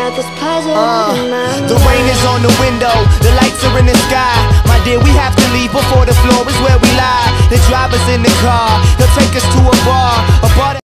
got this puzzle in my mind. The rain is on the window, the lights are in the sky. My dear, we have to leave before the floor is where we lie. The driver's in the car, he'll take us to a bar that